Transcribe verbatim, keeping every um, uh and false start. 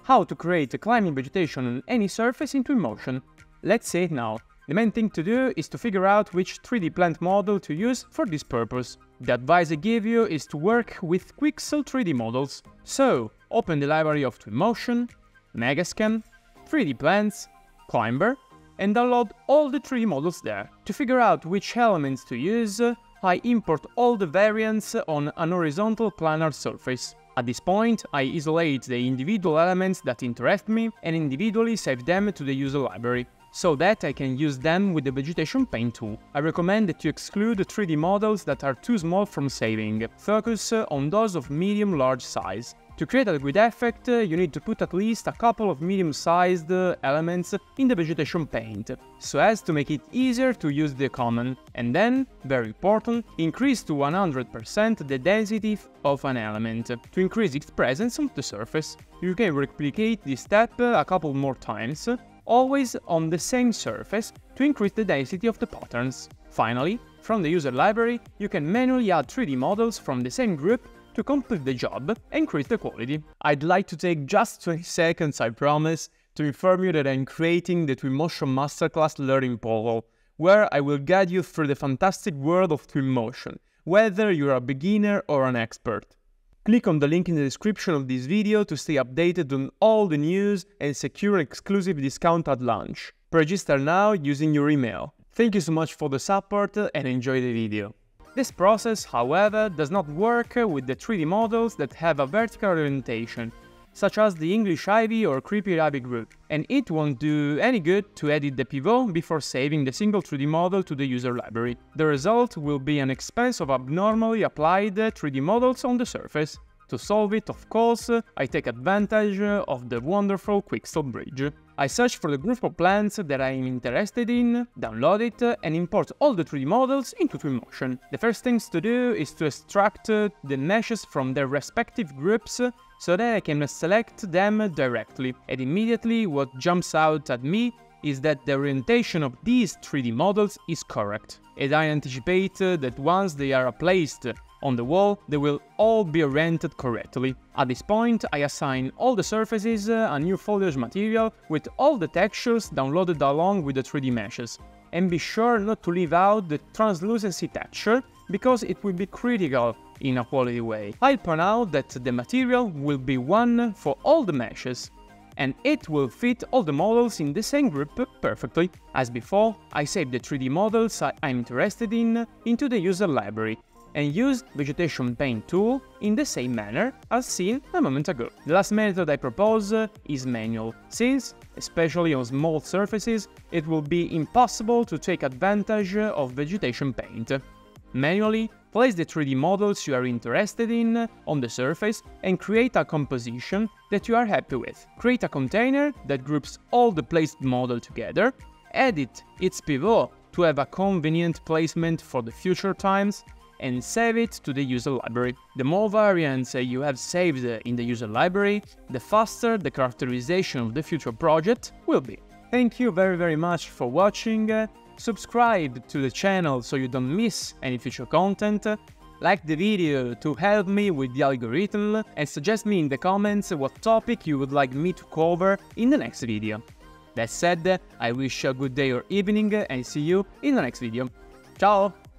how to create a climbing vegetation on any surface in Twinmotion. Let's see it now. The main thing to do is to figure out which three D plant model to use for this purpose. The advice I give you is to work with Quixel three D models. So, open the library of Twinmotion, Megascan, three D Plants, Climber, and download all the three D models there. To figure out which elements to use, I import all the variants on an horizontal planar surface. At this point, I isolate the individual elements that interest me and individually save them to the user library, so that I can use them with the Vegetation Paint tool. I recommend that you exclude three D models that are too small from saving. Focus on those of medium-large size. To create a good effect, you need to put at least a couple of medium-sized elements in the Vegetation Paint, so as to make it easier to use the common. And then, very important, increase to one hundred percent the density of an element, to increase its presence on the surface. You can replicate this step a couple more times, always on the same surface, to increase the density of the patterns. Finally, from the user library, you can manually add three D models from the same group to complete the job and increase the quality. I'd like to take just twenty seconds, I promise, to inform you that I'm creating the Twinmotion Masterclass Learning Portal, where I will guide you through the fantastic world of Twinmotion, whether you're a beginner or an expert. Click on the link in the description of this video to stay updated on all the news and secure an exclusive discount at launch. Register now using your email. Thank you so much for the support and enjoy the video. This process, however, does not work with the three D models that have a vertical orientation, such as the English Ivy or Creepy Ivy group, and it won't do any good to edit the pivot before saving the single three D model to the user library. The result will be an expanse of abnormally applied three D models on the surface. To solve it, of course, I take advantage of the wonderful Quixel bridge. I search for the group of plants that I am interested in, download it, and import all the three D models into Twinmotion. The first things to do is to extract the meshes from their respective groups, so that I can select them directly. And immediately what jumps out at me is that the orientation of these three D models is correct. And I anticipate that once they are placed on the wall, they will all be oriented correctly. At this point, I assign all the surfaces a new foliage material with all the textures downloaded along with the three D meshes. And be sure not to leave out the translucency texture, because it will be critical in a quality way. I'll point out that the material will be one for all the meshes, and it will fit all the models in the same group perfectly. As before, I save the three D models I'm interested in into the user library, and use Vegetation Paint tool in the same manner as seen a moment ago. The last method I propose is manual, since, especially on small surfaces, it will be impossible to take advantage of Vegetation Paint. Manually, place the three D models you are interested in on the surface and create a composition that you are happy with. Create a container that groups all the placed models together, edit its pivot to have a convenient placement for the future times, and save it to the user library. The more variants you have saved in the user library, the faster the characterization of the future project will be. Thank you very very much for watching. Subscribe to the channel so you don't miss any future content. Like the video to help me with the algorithm, and suggest me in the comments what topic you would like me to cover in the next video. That said, I wish you a good day or evening and see you in the next video. Ciao!